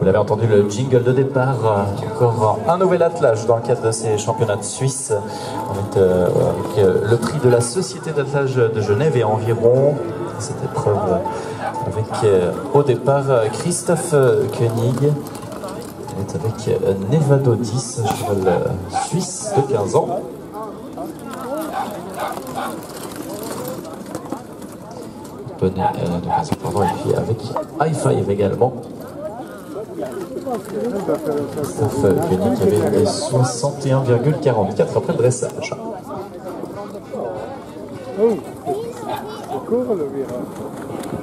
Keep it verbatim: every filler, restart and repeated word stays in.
Vous l'avez entendu, le jingle de départ, encore un nouvel attelage dans le cadre de ces championnats de Suisse, avec, euh, avec euh, le prix de la Société d'attelage de Genève et environ cette épreuve avec euh, au départ Christophe Koenig, est avec euh, Nevado dix, cheval suisse de quinze ans. Bonnet euh, de quinze ans, pardon, et puis avec High Five également. Christophe Koenig qui avait des soixante et un virgule quarante-quatre après le dressage. Oh, c'est court le virage.